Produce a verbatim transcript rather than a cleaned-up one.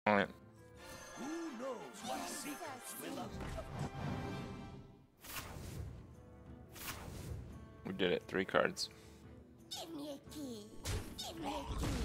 Alright. Who knows what secrets will uncover? We did it. Three cards. Give me a key. Give me a key.